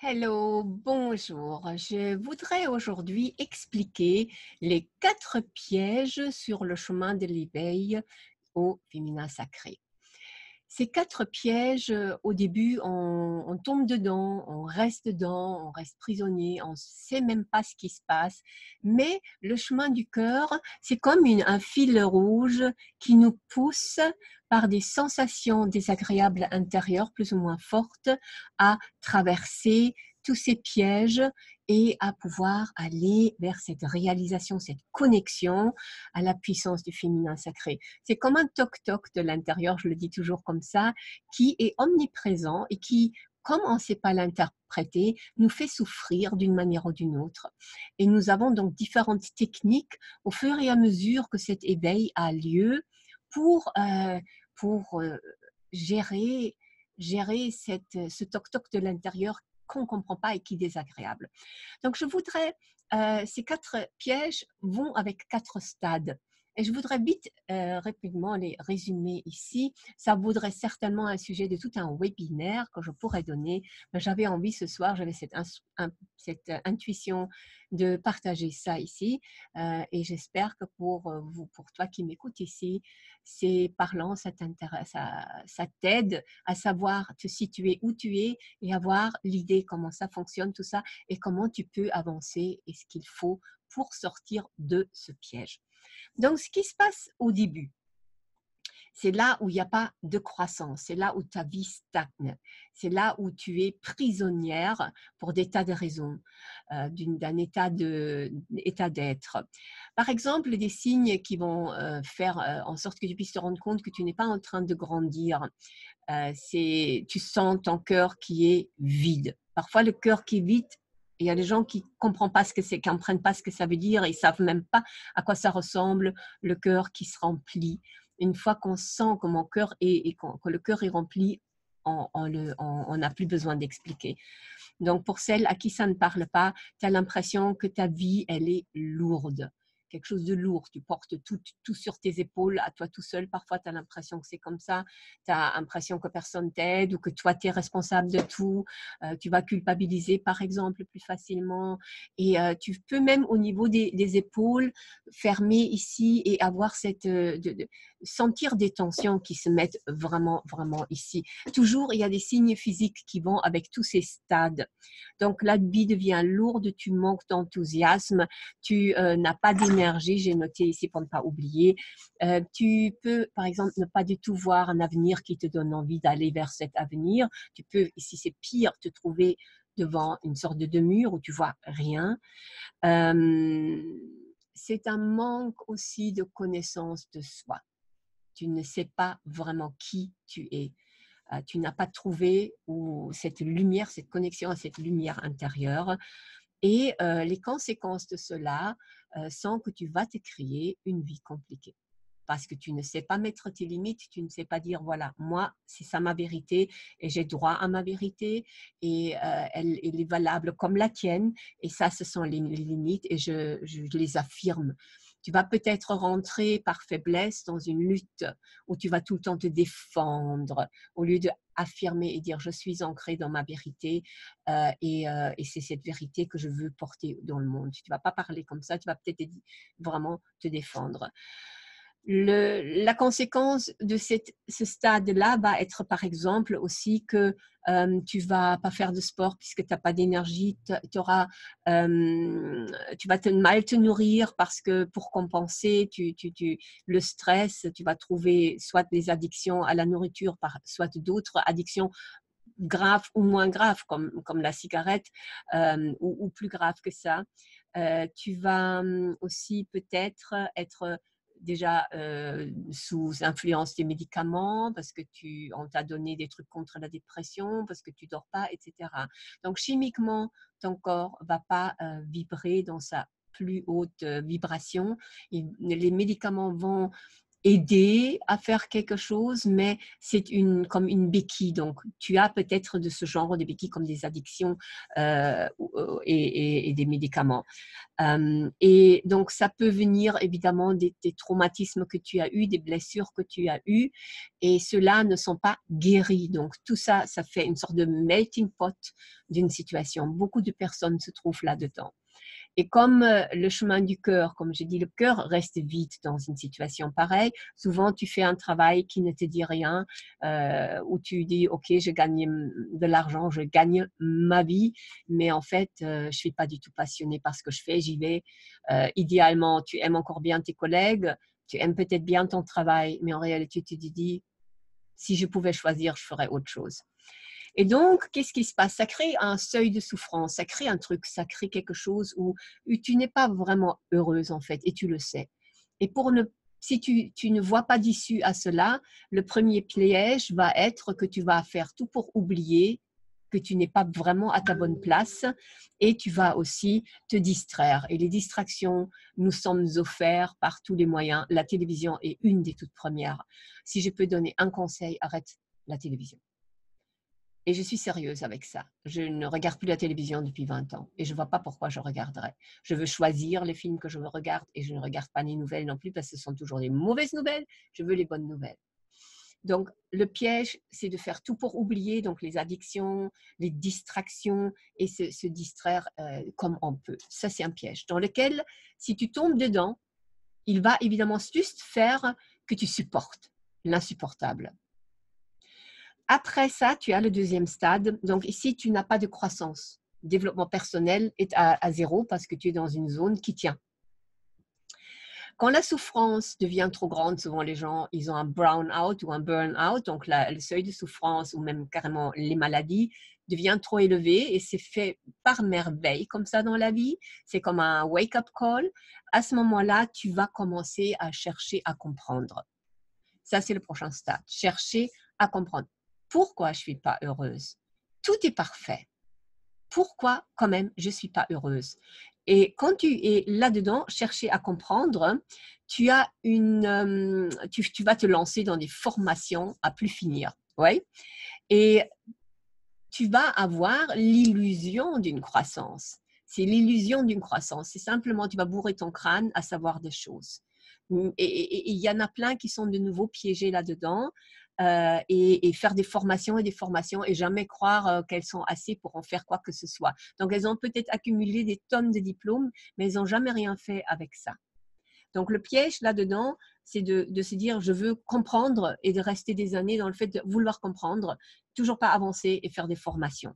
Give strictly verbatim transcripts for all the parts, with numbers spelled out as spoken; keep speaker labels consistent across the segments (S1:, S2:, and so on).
S1: Hello, bonjour. Je voudrais aujourd'hui expliquer les quatre pièges sur le chemin de l'éveil au féminin sacré. Ces quatre pièges, heu, au début, on on tombe dedans, on reste dedans, on reste prisonnier, on ne sait même pas ce qui se passe. Mais le chemin du cœur, c'est comme une un fil rouge qui nous pousse par des sensations désagréables intérieures plus ou moins fortes à traverser tous ces pièges et à pouvoir aller vers cette réalisation, cette connexion à la puissance du féminin sacré. C'est comme un toc-toc de l'intérieur, je le dis toujours comme ça, qui est omniprésent et qui, comme on ne sait pas l'interpréter, nous fait souffrir d'une manière ou d'une autre. Et nous avons donc différentes techniques au fur et à mesure que cet éveil a lieu pour, euh, pour euh, gérer, gérer cette, ce toc-toc de l'intérieur qu'on ne comprend pas et qui est désagréable. Donc je voudrais, euh, ces quatre pièges vont avec quatre stades. Et je voudrais vite, euh, rapidement les résumer ici. Ça vaudrait certainement un sujet de tout un webinaire que je pourrais donner, mais j'avais envie ce soir, j'avais cette, cette euh, intuition de partager ça ici. Euh, et j'espère que pour euh, vous, pour toi qui m'écoutes ici, c'est parlant, ça t'intéresse, ça, ça t'aide à savoir te situer où tu es et avoir l'idée comment ça fonctionne, tout ça, et comment tu peux avancer et ce qu'il faut pour sortir de ce piège. Donc, ce qui se passe au début, c'est là où il n'y a pas de croissance, c'est là où ta vie stagne, c'est là où tu es prisonnière pour des tas de raisons, euh, d'un état de, état d'être. Par exemple, des signes qui vont euh, faire euh, en sorte que tu puisses te rendre compte que tu n'es pas en train de grandir. Euh, c'est, tu sens ton cœur qui est vide. Parfois, le cœur qui est vide, il y a des gens qui ne comprennent pas ce que c'est, qui comprennent pas ce que ça veut dire, ils ne savent même pas à quoi ça ressemble, le cœur qui se remplit. Une fois qu'on sent que mon cœur est, et que le cœur est rempli, on n'a plus besoin d'expliquer. Donc, pour celles à qui ça ne parle pas, tu as l'impression que ta vie, elle est lourde. Quelque chose de lourd. Tu portes tout, tout sur tes épaules, à toi tout seul. Parfois, tu as l'impression que c'est comme ça. Tu as l'impression que personne t'aide ou que toi, tu es responsable de tout. Euh, tu vas culpabiliser, par exemple, plus facilement. Et euh, tu peux même, au niveau des, des épaules, fermer ici et avoir cette... Euh, de, de, sentir des tensions qui se mettent vraiment, vraiment ici. Toujours, il y a des signes physiques qui vont avec tous ces stades. Donc, la vie devient lourde, tu manques d'enthousiasme, tu euh, n'as pas d'énergie, j'ai noté ici pour ne pas oublier. Euh, tu peux, par exemple, ne pas du tout voir un avenir qui te donne envie d'aller vers cet avenir. Tu peux, ici c'est pire, te trouver devant une sorte de mur où tu vois rien. Euh, c'est un manque aussi de connaissance de soi. Tu ne sais pas vraiment qui tu es. Euh, tu n'as pas trouvé ou cette lumière, cette connexion à cette lumière intérieure. Et euh, les conséquences de cela euh, sont que tu vas te créer une vie compliquée. Parce que tu ne sais pas mettre tes limites, tu ne sais pas dire, voilà, moi, c'est ça ma vérité et j'ai droit à ma vérité et euh, elle, elle, est valable comme la tienne. Et ça, ce sont les, les limites et je, je les affirme. Tu vas peut-être rentrer par faiblesse dans une lutte où tu vas tout le temps te défendre au lieu d'affirmer et dire je suis ancré dans ma vérité euh, et, euh, et c'est cette vérité que je veux porter dans le monde. Tu ne vas pas parler comme ça, tu vas peut-être vraiment te défendre. Le, la conséquence de cette, ce stade-là va être par exemple aussi que euh, tu vas pas faire de sport puisque tu n'as pas d'énergie, auras, euh, tu vas te, mal te nourrir parce que pour compenser tu, tu, tu, le stress, tu vas trouver soit des addictions à la nourriture, soit d'autres addictions graves ou moins graves comme, comme la cigarette euh, ou, ou plus graves que ça. Euh, tu vas aussi peut-être être déjà euh, sous influence des médicaments parce que tu, on t'a donné des trucs contre la dépression, parce que tu dors pas, et cetera. Donc chimiquement, ton corps va pas euh, vibrer dans sa plus haute euh, vibration. Et les médicaments vont aider à faire quelque chose, mais c'est une, comme une béquille. Donc, tu as peut-être de ce genre de béquilles comme des addictions euh, et, et, et des médicaments. Euh, et donc, ça peut venir évidemment des, des traumatismes que tu as eus, des blessures que tu as eues, et ceux-là ne sont pas guéris. Donc, tout ça, ça fait une sorte de melting pot d'une situation. Beaucoup de personnes se trouvent là-dedans. Et comme euh, le chemin du cœur, comme j'ai dit, le cœur reste vide dans une situation pareille. Souvent, tu fais un travail qui ne te dit rien, euh, où tu dis, OK, je gagne de l'argent, je gagne ma vie, mais en fait, euh, je ne suis pas du tout passionnée par ce que je fais, j'y vais. Euh, idéalement, tu aimes encore bien tes collègues, tu aimes peut-être bien ton travail, mais en réalité, tu te dis, si je pouvais choisir, je ferais autre chose. Et donc, qu'est-ce qui se passe? Ça crée un seuil de souffrance, ça crée un truc, ça crée quelque chose où, où tu n'es pas vraiment heureuse en fait, et tu le sais. Et pour ne, si tu, tu ne vois pas d'issue à cela, le premier piège va être que tu vas faire tout pour oublier que tu n'es pas vraiment à ta bonne place et tu vas aussi te distraire. Et les distractions nous sommes offertes par tous les moyens. La télévision est une des toutes premières. Si je peux donner un conseil, arrête la télévision. Et je suis sérieuse avec ça. Je ne regarde plus la télévision depuis vingt ans et je ne vois pas pourquoi je regarderais. Je veux choisir les films que je regarde et je ne regarde pas les nouvelles non plus parce que ce sont toujours des mauvaises nouvelles. Je veux les bonnes nouvelles. Donc, le piège, c'est de faire tout pour oublier, donc les addictions, les distractions et se, se distraire euh, comme on peut. Ça, c'est un piège dans lequel, si tu tombes dedans, il va évidemment juste faire que tu supportes l'insupportable. Après ça, tu as le deuxième stade. Donc ici, tu n'as pas de croissance. Le développement personnel est à, à zéro parce que tu es dans une zone qui tient. Quand la souffrance devient trop grande, souvent les gens, ils ont un brown-out ou un burn-out, donc la, le seuil de souffrance ou même carrément les maladies devient trop élevé et c'est fait par merveille comme ça dans la vie. C'est comme un wake-up call. À ce moment-là, tu vas commencer à chercher à comprendre. Ça, c'est le prochain stade. Chercher à comprendre. Pourquoi je ne suis pas heureuse? Tout est parfait. Pourquoi, quand même, je ne suis pas heureuse? Et quand tu es là-dedans, chercher à comprendre, tu, as une, euh, tu, tu vas te lancer dans des formations à plus finir. Ouais? Et tu vas avoir l'illusion d'une croissance. C'est l'illusion d'une croissance. C'est simplement, tu vas bourrer ton crâne à savoir des choses. Et il y en a plein qui sont de nouveau piégés là-dedans. Euh, et, et faire des formations et des formations et jamais croire euh, qu'elles sont assez pour en faire quoi que ce soit. Donc, elles ont peut-être accumulé des tonnes de diplômes, mais elles n'ont jamais rien fait avec ça. Donc, le piège là-dedans, c'est de, de se dire, je veux comprendre et de rester des années dans le fait de vouloir comprendre, toujours pas avancer et faire des formations.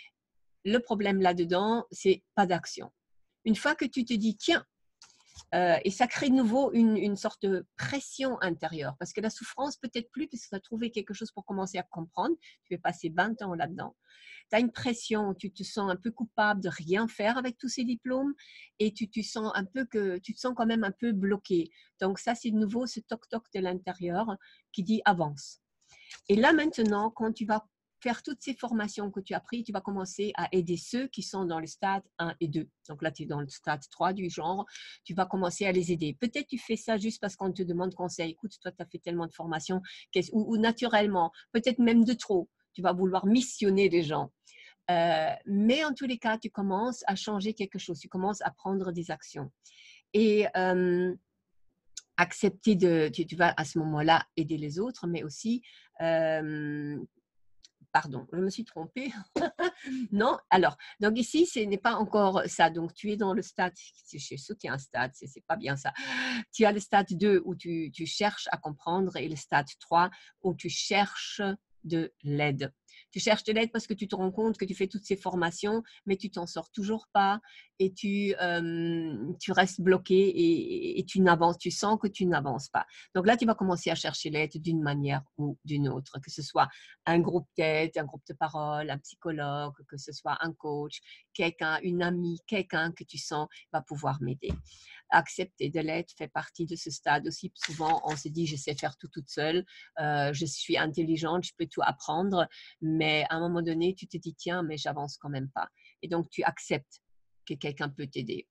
S1: Le problème là-dedans, c'est pas d'action. Une fois que tu te dis, tiens, Euh, et ça crée de nouveau une, une sorte de pression intérieure parce que la souffrance, peut-être plus, parce que tu as trouvé quelque chose pour commencer à comprendre. Tu es passé vingt ans là-dedans. Tu as une pression, tu te sens un peu coupable de rien faire avec tous ces diplômes et tu, tu, sens un peu que, tu te sens quand même un peu bloqué. Donc, ça, c'est de nouveau ce toc-toc de l'intérieur qui dit avance. Et là, maintenant, quand tu vas faire toutes ces formations que tu as prises, tu vas commencer à aider ceux qui sont dans le stade un et deux. Donc là, tu es dans le stade trois du genre, tu vas commencer à les aider. Peut-être tu fais ça juste parce qu'on te demande conseil. Écoute, toi, tu as fait tellement de formations, ou, ou naturellement, peut-être même de trop. Tu vas vouloir missionner les gens. Euh, mais en tous les cas, tu commences à changer quelque chose, tu commences à prendre des actions. Et euh, accepter de, tu, tu vas à ce moment-là aider les autres, mais aussi euh, pardon, je me suis trompée. Non, alors, donc ici, ce n'est pas encore ça. Donc, tu es dans le stade, je sauté un stade, ce n'est pas bien ça. Tu as le stade deux où tu, tu cherches à comprendre et le stade trois où tu cherches de l'aide. Tu cherches de l'aide parce que tu te rends compte que tu fais toutes ces formations, mais tu t'en sors toujours pas et tu, euh, tu restes bloqué et, et tu n'avances, tu sens que tu n'avances pas. Donc là, tu vas commencer à chercher l'aide d'une manière ou d'une autre, que ce soit un groupe d'aide, un groupe de parole, un psychologue, que ce soit un coach, quelqu'un, une amie, quelqu'un que tu sens va pouvoir m'aider. Accepter de l'aide fait partie de ce stade aussi. Souvent, on se dit, je sais faire tout toute seule, euh, je suis intelligente, je peux tout apprendre, mais à un moment donné, tu te dis, tiens, mais j'avance quand même pas. Et donc, tu acceptes que quelqu'un peut t'aider.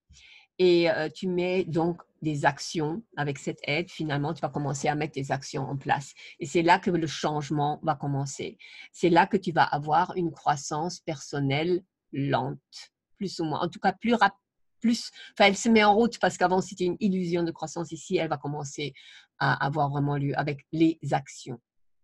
S1: Et euh, tu mets donc des actions. Avec cette aide, finalement, tu vas commencer à mettre des actions en place. Et c'est là que le changement va commencer. C'est là que tu vas avoir une croissance personnelle lente, plus ou moins. En tout cas, plus rapide. Plus, enfin, elle se met en route parce qu'avant, c'était une illusion de croissance. Ici, elle va commencer à avoir vraiment lieu avec les actions.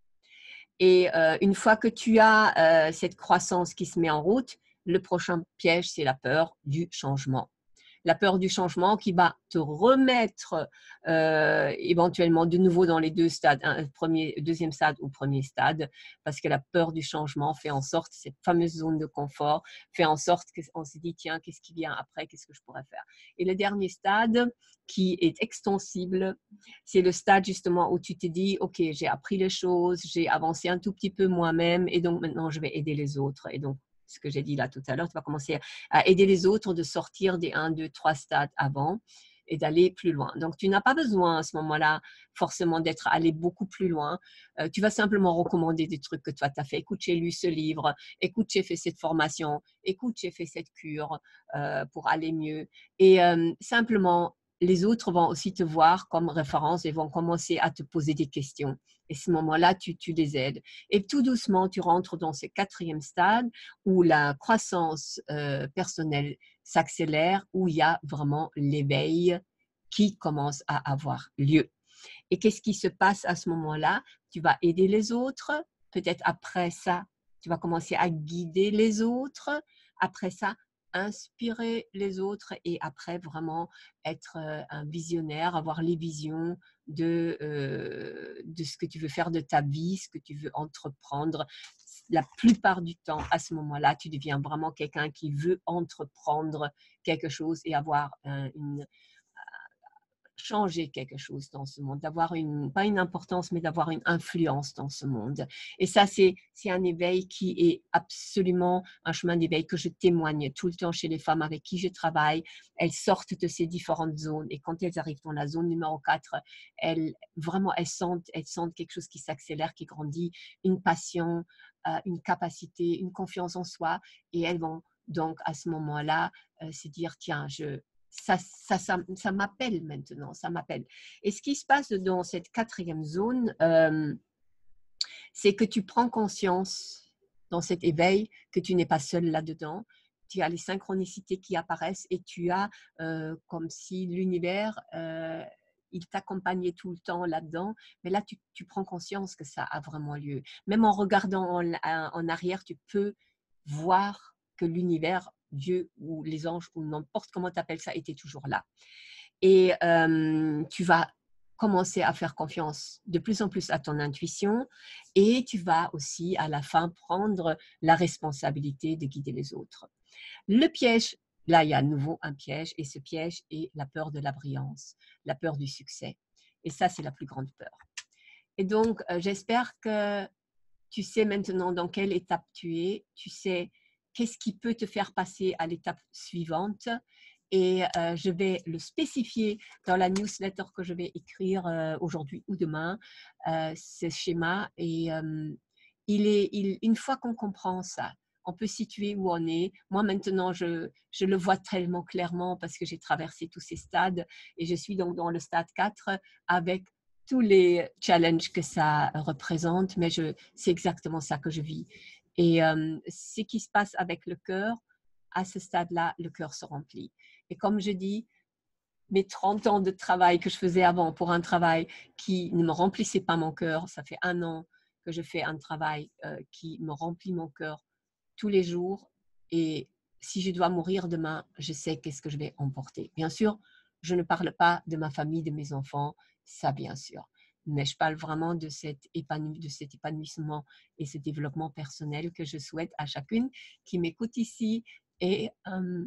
S1: Et euh, une fois que tu as euh, cette croissance qui se met en route, le prochain piège, c'est la peur du changement. La peur du changement qui va te remettre euh, éventuellement de nouveau dans les deux stades, un premier, deuxième stade ou premier stade, parce que la peur du changement fait en sorte, cette fameuse zone de confort, fait en sorte qu'on se dit, tiens, qu'est-ce qui vient après, qu'est-ce que je pourrais faire? Et le dernier stade, qui est extensible, c'est le stade justement où tu te dis, ok, j'ai appris les choses, j'ai avancé un tout petit peu moi-même, et donc maintenant je vais aider les autres. Et donc, ce que j'ai dit là tout à l'heure, tu vas commencer à aider les autres de sortir des un, deux, trois stades avant et d'aller plus loin. Donc, tu n'as pas besoin à ce moment-là forcément d'être allé beaucoup plus loin. Euh, tu vas simplement recommander des trucs que toi, tu as fait. Écoute, j'ai lu ce livre. Écoute, j'ai fait cette formation. Écoute, j'ai fait cette cure euh, pour aller mieux. Et euh, simplement, les autres vont aussi te voir comme référence et vont commencer à te poser des questions. Et à ce moment-là, tu, tu les aides. Et tout doucement, tu rentres dans ce quatrième stade où la croissance euh, personnelle s'accélère, où il y a vraiment l'éveil qui commence à avoir lieu. Et qu'est-ce qui se passe à ce moment-là? Tu vas aider les autres. Peut-être après ça, tu vas commencer à guider les autres. Après ça, inspirer les autres et après vraiment être euh, un visionnaire, avoir les visions de, euh, de ce que tu veux faire de ta vie, ce que tu veux entreprendre. La plupart du temps, à ce moment-là, tu deviens vraiment quelqu'un qui veut entreprendre quelque chose et avoir un, une, changer quelque chose dans ce monde, d'avoir une, pas une importance, mais d'avoir une influence dans ce monde. Et ça, c'est, c'est un éveil qui est absolument un chemin d'éveil que je témoigne tout le temps chez les femmes avec qui je travaille. Elles sortent de ces différentes zones et quand elles arrivent dans la zone numéro quatre, elles, vraiment, elles sentent, elles sentent quelque chose qui s'accélère, qui grandit, une passion, euh, une capacité, une confiance en soi et elles vont donc à ce moment-là euh, se dire, tiens, je ça, ça, ça, ça m'appelle maintenant, ça m'appelle. Et ce qui se passe dans cette quatrième zone, euh, c'est que tu prends conscience dans cet éveil que tu n'es pas seul là-dedans. Tu as les synchronicités qui apparaissent et tu as euh, comme si l'univers, euh, il t'accompagnait tout le temps là-dedans. Mais là, tu, tu prends conscience que ça a vraiment lieu. Même en regardant en, en arrière, tu peux voir que l'univers, Dieu ou les anges ou n'importe comment tu appelles ça, était toujours là. Et euh, tu vas commencer à faire confiance de plus en plus à ton intuition et tu vas aussi à la fin prendre la responsabilité de guider les autres. Le piège, là il y a à nouveau un piège et ce piège est la peur de la brillance, la peur du succès. Et ça, c'est la plus grande peur. Et donc, euh, j'espère que tu sais maintenant dans quelle étape tu es, tu sais qu'est-ce qui peut te faire passer à l'étape suivante. Et euh, je vais le spécifier dans la newsletter que je vais écrire euh, aujourd'hui ou demain, euh, ce schéma. Et euh, il est, il, une fois qu'on comprend ça, on peut situer où on est. Moi, maintenant, je, je le vois tellement clairement parce que j'ai traversé tous ces stades et je suis donc dans le stade quatre avec tous les challenges que ça représente, mais je, c'est exactement ça que je vis. Et euh, ce qui se passe avec le cœur, à ce stade-là, le cœur se remplit. Et comme je dis, mes trente ans de travail que je faisais avant pour un travail qui ne me remplissait pas mon cœur, ça fait un an que je fais un travail euh, qui me remplit mon cœur tous les jours. Et si je dois mourir demain, je sais qu'est-ce que je vais emporter. Bien sûr, je ne parle pas de ma famille, de mes enfants, ça bien sûr. Mais je parle vraiment de cet, épanoui, de cet épanouissement et ce développement personnel que je souhaite à chacune qui m'écoute ici. Et euh,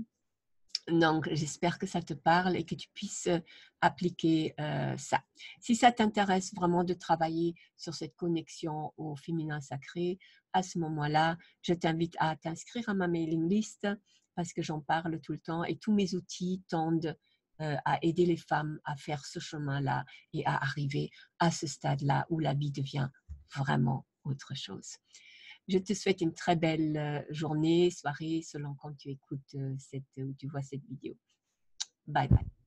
S1: donc, j'espère que ça te parle et que tu puisses appliquer euh, ça. Si ça t'intéresse vraiment de travailler sur cette connexion au féminin sacré, à ce moment-là, je t'invite à t'inscrire à ma mailing list parce que j'en parle tout le temps et tous mes outils tendent euh, à aider les femmes à faire ce chemin-là et à arriver à ce stade-là où la vie devient vraiment autre chose. Je te souhaite une très belle journée, soirée, selon quand tu écoutes cette, ou tu vois cette vidéo. Bye bye.